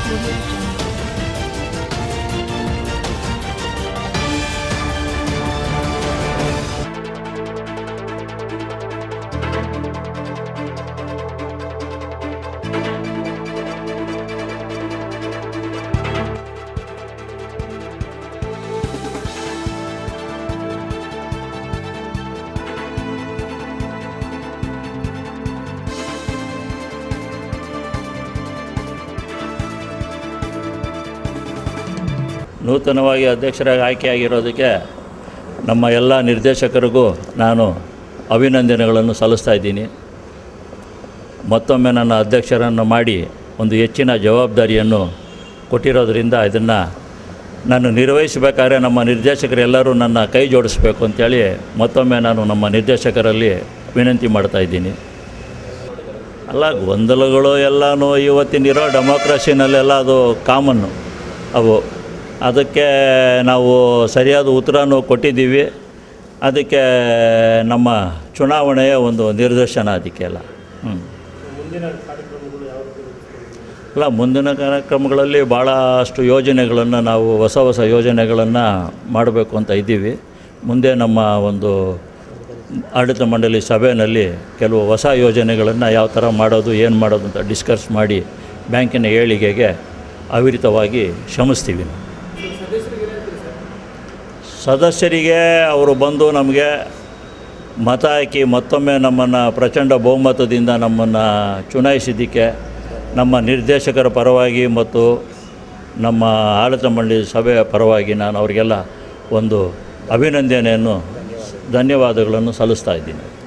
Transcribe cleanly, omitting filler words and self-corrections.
ನೂತನವಾಗಿ ಅಧ್ಯಕ್ಷರಾಗಿ ಆಯ್ಕೆಯಾಗಿರೋದಕ್ಕೆ ನಮ್ಮ ಎಲ್ಲ ನಿರ್ದೇಶಕರಿಗೂ ನಾನು ಅಭಿನಂದನೆಗಳನ್ನು ಸಲ್ಲಿಸ್ತಾ ಇದ್ದೀನಿ. ಮತ್ತೊಮ್ಮೆ ನನ್ನ ಅಧ್ಯಕ್ಷರನ್ನು ಮಾಡಿ ಒಂದು ಹೆಚ್ಚಿನ ಜವಾಬ್ದಾರಿಯನ್ನು ಕೊಟ್ಟಿರೋದರಿಂದ ಇದನ್ನು ನಾನು ನಿರ್ವಹಿಸಬೇಕಾದ್ರೆ ನಮ್ಮ ನಿರ್ದೇಶಕರೆಲ್ಲರೂ ನನ್ನ ಕೈ ಜೋಡಿಸ್ಬೇಕು ಅಂತೇಳಿ ಮತ್ತೊಮ್ಮೆ ನಾನು ನಮ್ಮ ನಿರ್ದೇಶಕರಲ್ಲಿ ವಿನಂತಿ ಮಾಡ್ತಾಯಿದ್ದೀನಿ. ಅಲ್ಲ, ಗೊಂದಲಗಳು ಎಲ್ಲನೂ ಇವತ್ತಿನಿರೋ ಡೆಮೋಕ್ರಸಿನಲ್ಲೆಲ್ಲ ಅದು ಕಾಮನ್ನು. ಅದಕ್ಕೆ ನಾವು ಸರಿಯಾದ ಉತ್ತರನೂ ಕೊಟ್ಟಿದ್ದೀವಿ. ಅದಕ್ಕೆ ನಮ್ಮ ಚುನಾವಣೆಯ ಒಂದು ನಿರ್ದೇಶನ ಅದಕ್ಕೆಲ್ಲ. ಮುಂದಿನ ಕಾರ್ಯಕ್ರಮಗಳಲ್ಲಿ ಭಾಳಷ್ಟು ಯೋಜನೆಗಳನ್ನು ನಾವು ಹೊಸ ಯೋಜನೆಗಳನ್ನು ಮಾಡಬೇಕು ಅಂತ ಇದ್ದೀವಿ. ಮುಂದೆ ನಮ್ಮ ಒಂದು ಆಡಳಿತ ಮಂಡಳಿ ಸಭೆಯಲ್ಲಿ ಕೆಲವು ಹೊಸ ಯೋಜನೆಗಳನ್ನು ಯಾವ ಥರ ಮಾಡೋದು, ಏನು ಮಾಡೋದು ಅಂತ ಡಿಸ್ಕಸ್ ಮಾಡಿ ಬ್ಯಾಂಕಿನ ಏಳಿಗೆಗೆ ಅವಿರತವಾಗಿ ಶ್ರಮಿಸ್ತೀವಿ. ಸದಸ್ಯರಿಗೆ ಅವರು ಬಂದು ನಮಗೆ ಮತ ಹಾಕಿ ಮತ್ತೊಮ್ಮೆ ನಮ್ಮನ್ನು ಪ್ರಚಂಡ ಬಹುಮತದಿಂದ ನಮ್ಮನ್ನು ಚುನಾಯಿಸಿದ್ದಕ್ಕೆ ನಮ್ಮ ನಿರ್ದೇಶಕರ ಪರವಾಗಿ ಮತ್ತು ನಮ್ಮ ಆಡಳಿತ ಮಂಡಳಿ ಸಭೆಯ ಪರವಾಗಿ ನಾನು ಅವರಿಗೆಲ್ಲ ಒಂದು ಅಭಿನಂದನೆಯನ್ನು ಧನ್ಯವಾದಗಳನ್ನು ಸಲ್ಲಿಸ್ತಾ ಇದ್ದೀನಿ.